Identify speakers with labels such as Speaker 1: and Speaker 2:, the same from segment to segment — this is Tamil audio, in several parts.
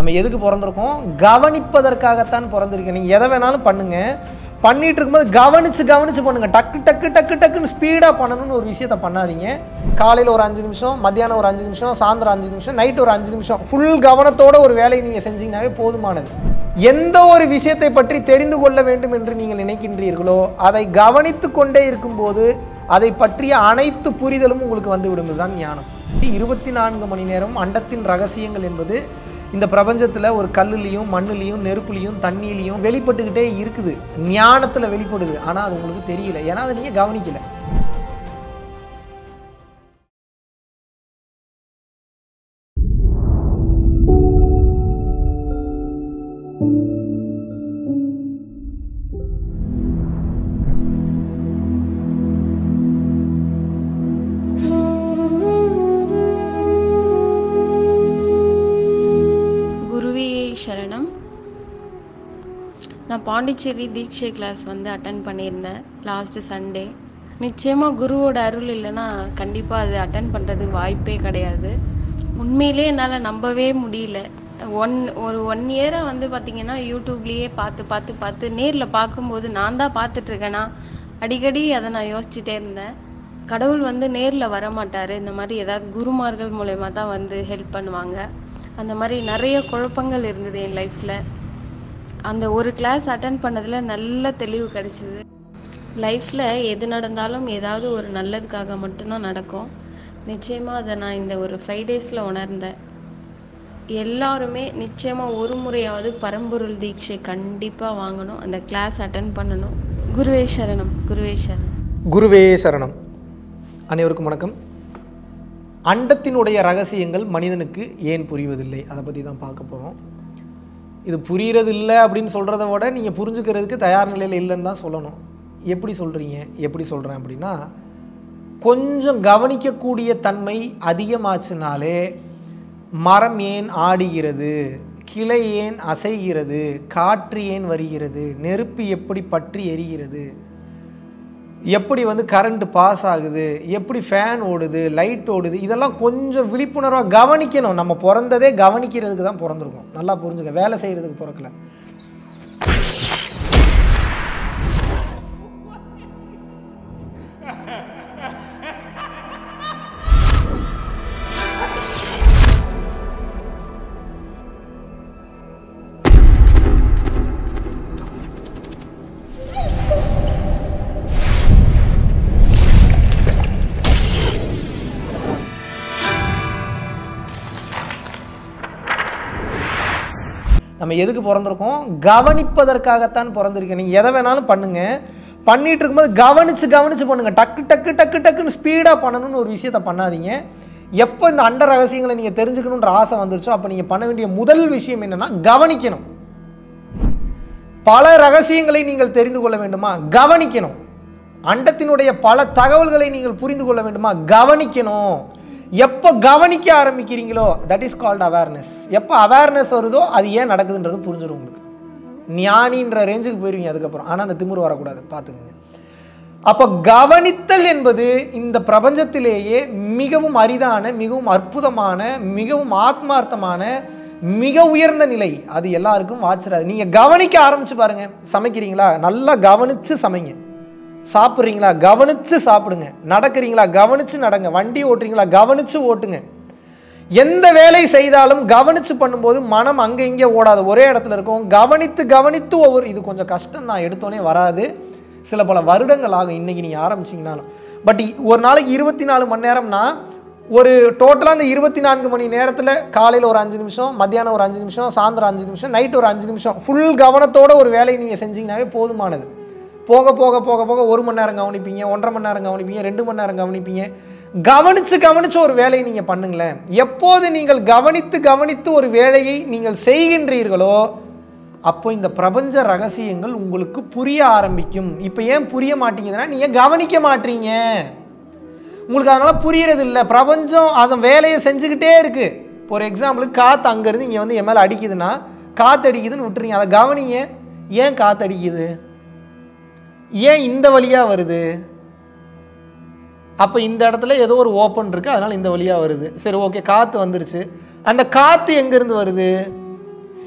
Speaker 1: நம்ம எதுக்கு பிறந்திருக்கோம்? கவனிப்பதற்காகத்தான் பிறந்திருக்கோம். நீங்கள் எதை வேணாலும் பண்ணுங்க, பண்ணிட்டு இருக்கும்போது கவனிச்சு பண்ணுங்க. டக்கு டக்கு டக்கு டக்குன்னு ஸ்பீடாக பண்ணணும்னு ஒரு விஷயத்த பண்ணாதீங்க. காலையில் ஒரு 5 நிமிஷம், மத்தியானம் ஒரு 5 நிமிஷம், சாயந்தரம் 5 நிமிஷம், நைட் ஒரு 5 நிமிஷம் ஃபுல் கவனத்தோட ஒரு வேலையை நீங்கள் செஞ்சீங்கன்னாவே போதுமானது. எந்த ஒரு விஷயத்தை பற்றி தெரிந்து கொள்ள வேண்டும் என்று நீங்கள் நினைக்கின்றீர்களோ அதை கவனித்து கொண்டே இருக்கும்போது அதை பற்றிய அனைத்து புரிதலும் உங்களுக்கு வந்து விடுவதுதான் ஞானம். 24 மணி நேரம் அண்டத்தின் ரகசியங்கள் என்பது இந்த பிரபஞ்சத்தில் ஒரு கல்லுலையும் மண்ணுலையும் நெருப்புலையும் தண்ணியிலையும் வெளிப்பட்டுக்கிட்டே இருக்குது. ஞானத்தில் வெளிப்படுது. ஆனால் அது உங்களுக்கு தெரியல. ஏன்னா அதை நீங்கள் கவனிக்கல.
Speaker 2: சரணம். நான் பாண்டிச்சேரி தீட்சை கிளாஸ் வந்து அட்டன் பண்ணியிருந்தேன் லாஸ்ட் சண்டே. நிச்சயமாக குருவோட அருள் இல்லைன்னா கண்டிப்பாக அது அட்டன் பண்ணுறதுக்கு வாய்ப்பே கிடையாது. உண்மையிலே என்னால் நம்பவே முடியல. ஒரு ஒன் இயராக வந்து பார்த்திங்கன்னா யூடியூப்லேயே பார்த்து நேரில் பார்க்கும்போது நான் தான் பார்த்துட்ருக்கேனா அடிக்கடி அதை நான் யோசிச்சுட்டே இருந்தேன். கடவுள் வந்து நேரில் வரமாட்டார், இந்த மாதிரி ஏதாவது குருமார்கள் மூலயமா தான் வந்து ஹெல்ப் பண்ணுவாங்க. அந்த மாதிரி நிறைய குழப்பங்கள் இருந்தது என் லைஃப்பில். அந்த ஒரு கிளாஸ் அட்டன் பண்ணதில் நல்ல தெளிவு கிடைச்சிது. லைஃப்பில் எது நடந்தாலும் ஏதாவது ஒரு நல்லதுக்காக மட்டும்தான் நடக்கும். நிச்சயமாக அதை நான் இந்த ஒரு 5 டேஸில் உணர்ந்தேன். எல்லாருமே நிச்சயமாக ஒரு முறையாவது பரம்பொருள் தீட்சை கண்டிப்பாக வாங்கணும், அந்த கிளாஸ் அட்டன் பண்ணணும். குருவே சரணம். குருவே சரணம்.
Speaker 1: குருவே சரணம். அனைவருக்கும் வணக்கம். அண்டத்தினுடைய ரகசியங்கள் மனிதனுக்கு ஏன் புரிவதில்லை, அதை பற்றி தான் பார்க்க போகிறோம். இது புரிகிறதில்லை அப்படின்னு சொல்கிறத விட நீங்கள் புரிஞ்சுக்கிறதுக்கு தயார் நிலையில் இல்லைன்னு தான் சொல்லணும். எப்படி சொல்கிறீங்க? எப்படி சொல்கிறேன் அப்படின்னா, கொஞ்சம் கவனிக்கக்கூடிய தன்மை அதிகமாச்சுனாலே மரம் ஏன் ஆடுகிறது, கிளை ஏன் அசைகிறது, காற்று ஏன் வருகிறது, நெருப்பு எப்படி பற்றி எரிகிறது, எப்படி வந்து கரண்ட் பாஸ் ஆகுது, எப்படி ஃபேன் ஓடுது, லைட் ஓடுது, இதெல்லாம் கொஞ்சம் விழிப்புணர்வாக கவனிக்கணும். நம்ம பிறந்ததே கவனிக்கிறதுக்கு தான் பிறந்திருக்கோம். நல்லா புரிஞ்சுக்க, வேலை செய்கிறதுக்கு பிறக்கல. நம்ம எதுக்கு பிறந்திருக்கோம்? கவனிப்பதற்காகத்தான் பிறந்திருக்கோம். நீங்கள் எதை வேணாலும் பண்ணுங்க, பண்ணிட்டு இருக்கும்போது கவனிச்சு பண்ணுங்க. டக்கு டக்கு டக்கு டக்குன்னு ஸ்பீடாக பண்ணணும்னு ஒரு விஷயத்த பண்ணாதீங்க. எப்போ இந்த அண்ட ரகசியங்களை நீங்கள் தெரிஞ்சுக்கணுன்ற ஆசை வந்துருச்சோ அப்போ நீங்கள் பண்ண வேண்டிய முதல் விஷயம் என்னன்னா கவனிக்கணும். பல ரகசியங்களை நீங்கள் தெரிந்து கொள்ள வேண்டுமா? கவனிக்கணும். அண்டத்தினுடைய பல தகவல்களை நீங்கள் புரிந்து கொள்ள வேண்டுமா? கவனிக்கணும். எப்போ கவனிக்க ஆரம்பிக்கிறீங்களோ தட் இஸ் கால்ட் அவேர்னஸ். எப்போ அவேர்னஸ் வருதோ அது ஏன் நடக்குதுன்றது புரிஞ்சிடும் உங்களுக்கு. ஞானின்ற ரேஞ்சுக்கு போயிருவீங்க அதுக்கப்புறம். ஆனால் அந்த திமிரு வரக்கூடாது, பார்த்துக்கோங்க. அப்போ கவனித்தல் என்பது இந்த பிரபஞ்சத்திலேயே மிகவும் அரிதான, மிகவும் அற்புதமான, மிகவும் ஆத்மார்த்தமான, மிக உயர்ந்த நிலை. அது எல்லாருக்கும் வாச்சிடாது. நீங்கள் கவனிக்க ஆரம்பிச்சு பாருங்க. சமைக்கிறீங்களா? நல்லா கவனிச்சு சமைங்க. சாப்பிட்றீங்களா? கவனிச்சு சாப்பிடுங்க. நடக்கிறீங்களா? கவனிச்சு நடங்க. வண்டி ஓட்டுறீங்களா? கவனிச்சு ஓட்டுங்க. எந்த வேலை செய்தாலும் கவனிச்சு பண்ணும்போது மனம் அங்கே இங்கே ஓடாது, ஒரே இடத்துல இருக்கும். கவனித்து ஒவ்வொரு, இது கொஞ்சம் கஷ்டம் தான், எடுத்தோடனே வராது, சில பல வருடங்கள் ஆகும் இன்னைக்கு நீங்கள் ஆரம்பிச்சிங்கனாலும். பட் ஒரு நாளைக்கு 24 மணி நேரம்னா ஒரு டோட்டலாக அந்த 24 மணி நேரத்தில் காலையில் ஒரு 5 நிமிஷம், மத்தியானம் ஒரு 5 நிமிஷம், சாயந்தரம் 5 நிமிஷம், நைட் ஒரு 5 நிமிஷம் ஃபுல் கவனத்தோட ஒரு வேலையை நீங்கள் செஞ்சீங்கன்னாவே போதுமானது. போக போக போக போக 1 மணி நேரம் கவனிப்பீங்க, 1.5 மணி நேரம் கவனிப்பீங்க, 2 மணி நேரம் கவனிப்பீங்க. கவனிச்சு ஒரு வேலையை நீங்கள் பண்ணுங்களேன். எப்போது நீங்கள் கவனித்து ஒரு வேலையை நீங்கள் செய்கின்றீர்களோ அப்போ இந்த பிரபஞ்ச ரகசியங்கள் உங்களுக்கு புரிய ஆரம்பிக்கும். இப்போ ஏன் புரிய மாட்டேங்குதுன்னா நீங்கள் கவனிக்க மாட்டீங்க. உங்களுக்கு அதனால் புரியறது இல்லை. பிரபஞ்சம் அதன் வேலையை செஞ்சுக்கிட்டே இருக்குது. இப்போ ஒரு எக்ஸாம்பிளுக்கு காற்று அங்கேருந்து இங்கே வந்து என் மேலே அடிக்குதுன்னா, காற்று அடிக்குதுன்னு விட்டுறீங்க, அதை கவனிங்க. ஏன் காற்று அடிக்குது, ஏன் இந்த வழியாக வருது, அப்போ இந்த இடத்துல ஏதோ ஒரு ஓப்பன் இருக்குது அதனால் இந்த வழியாக வருது. சரி, ஓகே, காற்று வந்துருச்சு. அந்த காற்று எங்கேருந்து வருது?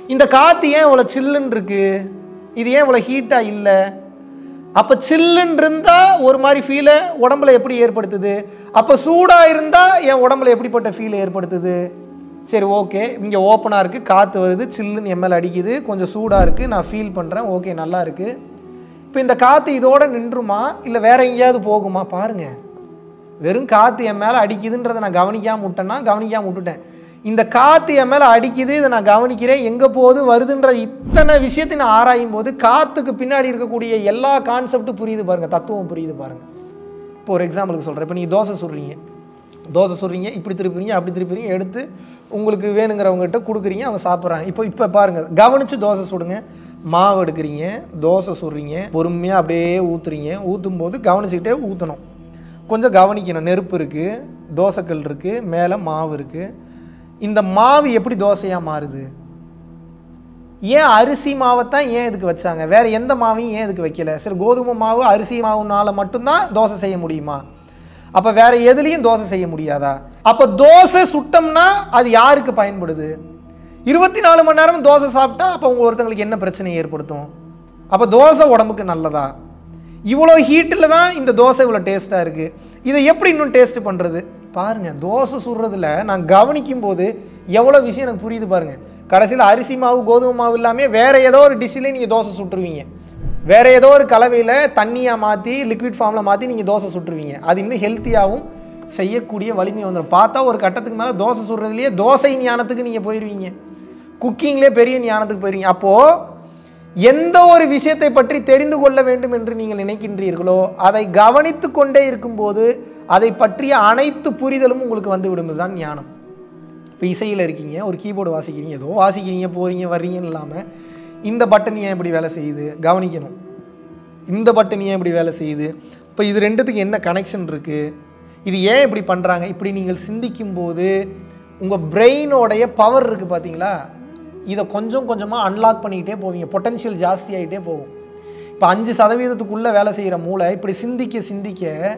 Speaker 1: இந்த காற்று ஏன் இவ்வளோ சில்லுன்னு இருக்குது, இது ஏன் இவ்வளோ ஹீட்டாக இல்லை? அப்போ சில்லுன்னு இருந்தால் ஒரு மாதிரி ஃபீலை உடம்புல எப்படி ஏற்படுத்துது, அப்போ சூடாக இருந்தால் என் உடம்புல எப்படிப்பட்ட ஃபீலை ஏற்படுத்துது? சரி, ஓகே, இங்கே ஓப்பனாக இருக்குது, காற்று வருது, சில்லுன்னு எம்எல் அடிக்குது, கொஞ்சம் சூடாக இருக்குது, நான் ஃபீல் பண்ணுறேன், ஓகே நல்லா இருக்குது. இப்போ இந்த காற்று இதோடு நின்றுமா இல்லை வேற எங்கேயாவது போகுமா? பாருங்கள், வெறும் காற்று என் மேலே அடிக்குதுன்றதை நான் கவனிக்காமல் விட்டேன்னா கவனிக்காமல் விட்டுட்டேன். இந்த காற்று என் மேலே அடிக்குது, இதை நான் கவனிக்கிறேன், எங்கே போகுது வருதுன்ற இத்தனை விஷயத்தை நான் ஆராயும் போது காற்றுக்கு பின்னாடி இருக்கக்கூடிய எல்லா கான்செப்டும் புரியுது பாருங்கள், தத்துவம் புரியுது பாருங்கள். இப்போ ஒரு எக்ஸாம்பிளுக்கு சொல்கிறேன். இப்போ நீங்கள் தோசை சுடுறீங்க, இப்படி திருப்பிறீங்க, அப்படி திருப்பிறீங்க, எடுத்து உங்களுக்கு வேணுங்கிறவங்ககிட்ட கொடுக்குறீங்க, அவங்க சாப்பிட்றாங்க. இப்போ பாருங்கள், கவனித்து தோசை சுடுங்க. மாவு எடுக்கிறீங்க, தோசை சுடுறீங்க, பொறுமையாக அப்படியே ஊற்றுறீங்க. ஊற்றும் போது கவனிச்சுக்கிட்டே ஊற்றணும், கொஞ்சம் கவனிக்கணும். நெருப்பு இருக்குது, தோசைக்கல் இருக்குது, மேலே மாவு இருக்குது. இந்த மாவு எப்படி தோசையாக மாறுது? ஏன் அரிசி மாவைத்தான் ஏன் இதுக்கு வச்சாங்க, வேறு எந்த மாவையும் ஏன் இதுக்கு வைக்கல? சரி, கோதுமை மாவு அரிசி மாவுனால மட்டும்தான் தோசை செய்ய முடியுமா? அப்போ வேறு எதுலேயும் தோசை செய்ய முடியாதா? அப்போ தோசை சுட்டோம்னா அது யாருக்கு பயன்படுது? 24 மணி நேரம் தோசை சாப்பிட்டா அப்போ ஒருத்தங்களுக்கு என்ன பிரச்சனை ஏற்படுத்தும்? அப்போ தோசை உடம்புக்கு நல்லதா? இவ்வளோ ஹீட்டில் தான் இந்த தோசை இவ்வளோ டேஸ்ட்டாக இருக்குது. இதை எப்படி இன்னும் டேஸ்ட் பண்ணுறது? பாருங்கள், தோசை சுடுறதுல நான் கவனிக்கும் போது எவ்வளோ விஷயம் எனக்கு புரியுது பாருங்கள். கடைசியில் அரிசி மாவு கோதுமை மாவு இல்லாமல் வேறு ஏதோ ஒரு டிஷ்ஷில் நீங்கள் தோசை சுட்டுருவீங்க, வேறு ஏதோ ஒரு கலவையில் தண்ணியாக மாற்றி லிக்விட் ஃபார்மில் மாற்றி நீங்கள் தோசை சுட்டுருவீங்க. அது இன்னும் ஹெல்த்தியாகவும் செய்யக்கூடிய வலிமை வந்துடும். பார்த்தா ஒரு கட்டத்துக்கு மேலே தோசை சுடுறதுலேயே தோசை ஞானத்துக்கு நீங்கள் போயிடுவீங்க, குக்கிங்லேயே பெரிய ஞானத்துக்கு போயிடுவீங்க. அப்போது எந்த ஒரு விஷயத்தை பற்றி தெரிந்து கொள்ள வேண்டும் என்று நீங்கள் நினைக்கின்றீர்களோ அதை கவனித்து கொண்டே இருக்கும்போது அதை பற்றிய அனைத்து புரிதலும் உங்களுக்கு வந்து விடுவது தான் ஞானம். இப்போ இசையில் இருக்கீங்க, ஒரு கீபோர்டு வாசிக்கிறீங்க, ஏதோ வாசிக்கிறீங்க, போகிறீங்க வர்றீங்கன்னு இல்லாமல் இந்த பட்டன் ஏன் இப்படி வேலை செய்யுது கவனிக்கணும், இந்த பட்டன் ஏன் இப்படி வேலை செய்யுது, இப்போ இது ரெண்டுத்துக்கு என்ன கனெக்ஷன் இருக்குது, இது ஏன் இப்படி பண்ணுறாங்க, இப்படி நீங்கள் சிந்திக்கும் போது உங்கள் பிரெயினோடைய பவர் இருக்குது பார்த்தீங்களா, இதை கொஞ்சம் கொஞ்சமாக அன்லாக் பண்ணிக்கிட்டே போவீங்க, பொட்டன்ஷியல் ஜாஸ்தி ஆகிட்டே போகும். இப்போ 5% வேலை செய்கிற மூளை இப்படி சிந்திக்க சிந்திக்க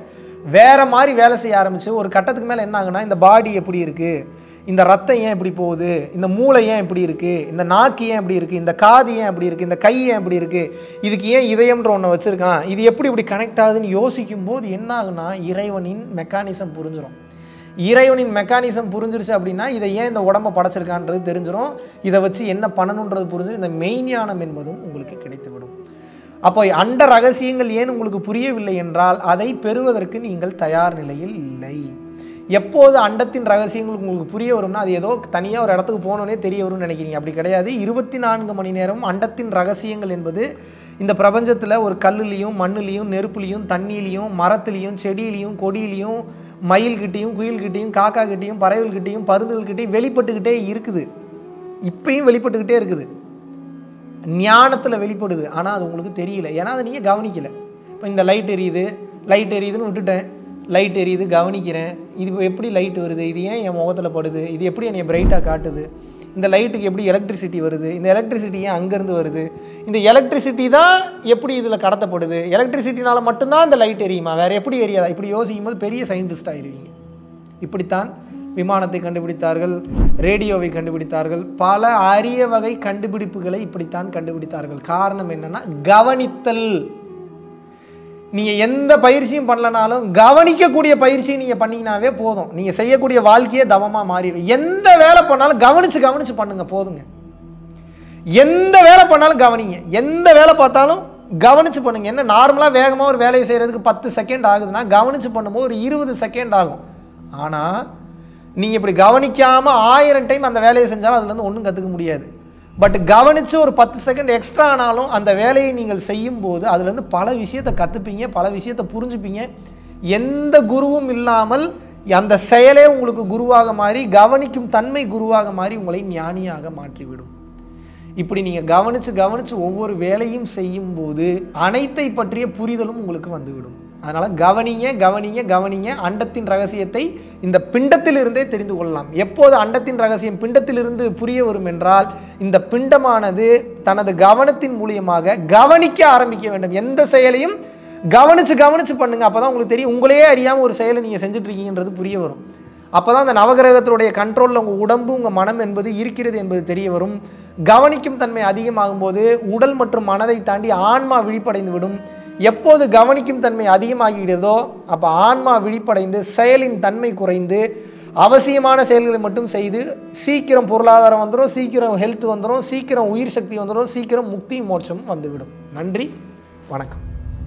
Speaker 1: வேறு மாதிரி வேலை செய்ய ஆரம்பித்து ஒரு கட்டத்துக்கு மேலே என்ன ஆகுனா, இந்த பாடி எப்படி இருக்குது, இந்த ரத்தம் ஏன் இப்படி போகுது, இந்த மூளை ஏன் இப்படி இருக்குது, இந்த நாக்கு ஏன் இப்படி இருக்குது, இந்த காது ஏன் இப்படி இருக்குது, இந்த கை ஏன் இப்படி இருக்குது, இதுக்கு ஏன் இதயம்ன்ற ஒன்று வச்சுருக்கான், இது எப்படி இப்படி கனெக்ட் ஆகுதுன்னு யோசிக்கும் போது என்ன ஆகுனா இறைவனின் மெக்கானிசம் புரிஞ்சிடும். இறைவனின் மெக்கானிசம் புரிஞ்சிருச்சு அப்படின்னா இதை ஏன் இந்த உடம்பை படைச்சிருக்கான்றது தெரிஞ்சிடும், இதை வச்சு என்ன பண்ணணுன்றது புரிஞ்சிடும், இந்த மெய்ஞானம் என்பதும் உங்களுக்கு கிடைத்துவிடும். அப்போ அண்ட ரகசியங்கள் ஏன் உங்களுக்கு புரியவில்லை என்றால் அதை பெறுவதற்கு நீங்கள் தயார் நிலையில் இல்லை. எப்போது அண்டத்தின் ரகசியங்கள் உங்களுக்கு புரிய வரும்னா அது ஏதோ தனியாக ஒரு இடத்துக்கு போனோன்னே தெரிய வரும்னு நினைக்கிறீங்க, அப்படி கிடையாது. 24 மணி நேரம் அண்டத்தின் ரகசியங்கள் என்பது இந்த பிரபஞ்சத்தில் ஒரு கல்லுலேயும் மண்ணுலேயும் நெருப்புலேயும் தண்ணியிலையும் மரத்துலேயும் செடியிலையும் கொடியிலையும் மயில்கிட்டையும் குயில்கிட்டையும் காக்காக்கிட்டையும் பறவைகள்கிட்டையும் பருந்துகள்கிட்டையும் வெளிப்பட்டுக்கிட்டே இருக்குது, இப்பயும் வெளிப்பட்டுக்கிட்டே இருக்குது, ஞானத்தில் வெளிப்படுது. ஆனால் அது உங்களுக்கு தெரியல, ஏன்னா அதை நீங்கள் கவனிக்கலை. இப்போ இந்த லைட் எரியுதுன்னு விட்டுட்டேன், லைட் எரியுது கவனிக்கிறேன், இது எப்படி லைட் வருது, இது ஏன் என் முகத்தில் படுது, இது எப்படி என்னை பிரைட்டாக காட்டுது, இந்த லைட்டுக்கு எப்படி எலக்ட்ரிசிட்டி வருது, இந்த எலக்ட்ரிசிட்டி ஏன் அங்கேருந்து வருது, இந்த எலக்ட்ரிசிட்டி தான் எப்படி இதில் கடத்தப்படுது, எலக்ட்ரிசிட்டினால் மட்டும்தான் இந்த லைட் எரியுமா, வேறு எப்படி எரியாதா, இப்படி யோசிக்கும் போது பெரிய சயின்டிஸ்ட் ஆகிடுவீங்க. இப்படித்தான் விமானத்தை கண்டுபிடித்தார்கள், ரேடியோவை கண்டுபிடித்தார்கள், பல அரிய வகை கண்டுபிடிப்புகளை இப்படித்தான் கண்டுபிடித்தார்கள். காரணம் என்னன்னா கவனித்தல். நீங்கள் எந்த பயிற்சியும் பண்ணலனாலும் கவனிக்கக்கூடிய பயிற்சியை நீங்கள் பண்ணிங்கனாவே போதும், நீங்கள் செய்யக்கூடிய வாழ்க்கையே தவமாக மாறிடும். எந்த வேலை பண்ணாலும் கவனித்து பண்ணுங்க போதுங்க. எந்த வேலை பண்ணாலும் கவனிங்க, எந்த வேலை பார்த்தாலும் கவனித்து பண்ணுங்க. என்ன நார்மலாக வேகமாக ஒரு வேலையை செய்கிறதுக்கு 10 செகண்ட் ஆகுதுன்னா கவனித்து பண்ணும்போது ஒரு 20 செகண்ட் ஆகும். ஆனால் நீங்கள் இப்படி கவனிக்காமல் 1000 டைம் அந்த வேலையை செஞ்சாலும் அதுலேருந்து ஒன்றும் கற்றுக்க முடியாது. பட் கவனித்து ஒரு 10 செகண்ட் எக்ஸ்ட்ரா ஆனாலும் அந்த வேலையை நீங்கள் செய்யும்போது அதுலேருந்து பல விஷயத்தை கற்றுப்பீங்க, பல விஷயத்தை புரிஞ்சுப்பீங்க. எந்த குருவும் இல்லாமல் அந்த செயலே உங்களுக்கு குருவாக மாறி, கவனிக்கும் தன்மை குருவாக மாறி உங்களை ஞானியாக மாற்றிவிடும். இப்படி நீங்கள் கவனித்து ஒவ்வொரு வேலையும் செய்யும்போது அனைத்தை பற்றிய புரிதலும் உங்களுக்கு வந்துவிடும். அதனால் கவனிங்க. அண்டத்தின் ரகசியத்தை இந்த பிண்டத்திலிருந்தே தெரிந்து கொள்ளலாம். எப்போது அண்டத்தின் ரகசியம் பிண்டத்திலிருந்து புரிய வரும் என்றால் இந்த பிண்டமானது தனது கவனத்தின் மூலியமாக கவனிக்க ஆரம்பிக்க வேண்டும். எந்த செயலையும் கவனிச்சு பண்ணுங்க. அப்போ தான் உங்களுக்கு தெரியும், உங்களையே அறியாமல் ஒரு செயலை நீங்கள் செஞ்சுட்டு இருக்கீங்கன்றது புரிய வரும். அப்போ தான் அந்த நவகிரகத்தினுடைய கண்ட்ரோலில் உங்கள் உடம்பு உங்கள் மனம் என்பது இருக்கிறது என்பது தெரிய வரும். கவனிக்கும் தன்மை அதிகமாகும் போது உடல் மற்றும் மனதை தாண்டி ஆன்மா விழிப்படைந்து விடும். எப்போது கவனிக்கும் தன்மை அதிகமாகிவிடுதோ அப்போ ஆன்மா விழிப்படைந்து செயலின் தன்மை குறைந்து அவசியமான செயல்களை மட்டும் செய்து சீக்கிரம் பொருளாதாரம் வந்துடும், சீக்கிரம் ஹெல்த் வந்துடும், சீக்கிரம் உயிர் சக்தி வந்துடும், சீக்கிரம் முக்தி மோட்சம் வந்துவிடும். நன்றி, வணக்கம்.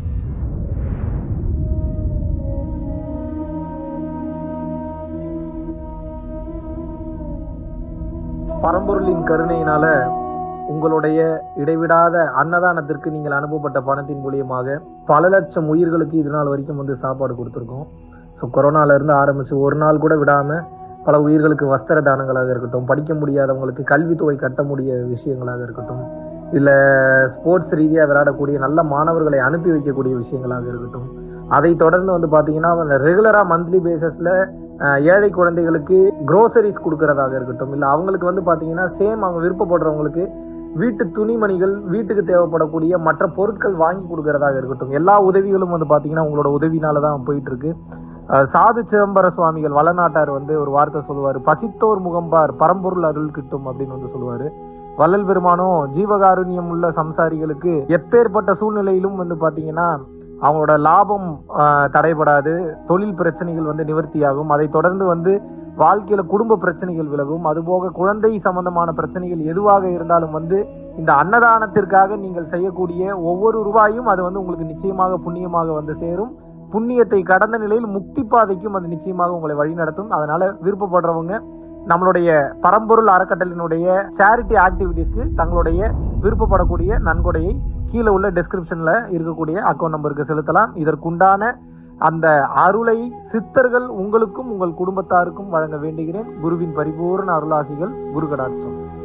Speaker 1: பரம்பொருளின் கருணையினால உங்களுடைய இடைவிடாத அன்னதானத்திற்கு நீங்கள் அனுப்பப்பட்ட பணத்தின் மூலியமாக பல லட்சம் உயிர்களுக்கு இது நாள் வரைக்கும் சாப்பாடு கொடுத்துருக்கோம். ஸோ கொரோனாலேருந்து ஆரம்பித்து ஒரு நாள் கூட விடாமல் பல உயிர்களுக்கு வஸ்திர தானங்களாக இருக்கட்டும், படிக்க முடியாதவங்களுக்கு கல்வித்தொகை கட்ட முடிய விஷயங்களாக இருக்கட்டும், இல்லை ஸ்போர்ட்ஸ் ரீதியாக விளையாடக்கூடிய நல்ல மாணவர்களை அனுப்பி வைக்கக்கூடிய விஷயங்களாக இருக்கட்டும், அதை தொடர்ந்து பார்த்தீங்கன்னா ரெகுலராக மந்த்லி பேசிஸில் ஏழை குழந்தைகளுக்கு க்ரோசரிஸ் கொடுக்கறதாக இருக்கட்டும், இல்லை அவங்களுக்கு பார்த்தீங்கன்னா சேம் அவங்க விருப்பப்படுறவங்களுக்கு வீட்டு துணிமணிகள், வீட்டுக்கு தேவைப்படக்கூடிய மற்ற பொருட்கள் வாங்கி கொடுக்கறதாக இருக்கட்டும், எல்லா உதவிகளும் பார்த்தீங்கன்னா உங்களோட உதவினால தான் போயிட்டு இருக்கு. சாது சிதம்பர சுவாமிகள் வளநாட்டார் ஒரு வார்த்தை சொல்லுவார், பசித்தோர் முகம்பார் பரம்பொருள் அருள் கிட்டும் அப்படின்னு சொல்லுவார். வள்ளல் பெருமானும் ஜீவகாருண்யம் உள்ள சம்சாரிகளுக்கு எப்பேற்பட்ட சூழ்நிலையிலும் பார்த்தீங்கன்னா அவங்களோட லாபம் தடைபடாது, தொழில் பிரச்சனைகள் நிவர்த்தியாகும், அதை தொடர்ந்து வாழ்க்கையில குடும்ப பிரச்சனைகள் விலகும், அதுபோக குழந்தை சம்பந்தமான பிரச்சனைகள் எதுவாக இருந்தாலும் இந்த அன்னதானத்திற்காக நீங்கள் செய்யக்கூடிய ஒவ்வொரு ரூபாயும் அது உங்களுக்கு நிச்சயமாக புண்ணியமாக சேரும். புண்ணியத்தை கடந்த நிலையில் முக்தி பாதைக்கும் அது நிச்சயமாக உங்களை வழிநடத்தும். அதனால விருப்பப்படுறவங்க நம்மளுடைய பரம்பொருள் அறக்கட்டளையினுடைய சேரிட்டி ஆக்டிவிட்டீஸ்க்கு தங்களுடைய விருப்பப்படக்கூடிய நன்கொடையை கீழே உள்ள டெஸ்கிரிப்ஷன்ல இருக்கக்கூடிய அக்கௌண்ட் நம்பருக்கு செலுத்தலாம். இதற்குண்டான அந்த அருளை சித்தர்கள் உங்களுக்கும் உங்கள் குடும்பத்தாருக்கும் வழங்க வேண்டுகிறேன். குருவின் பரிபூர்ண அருளாசிகள். குரு கடாட்சம்.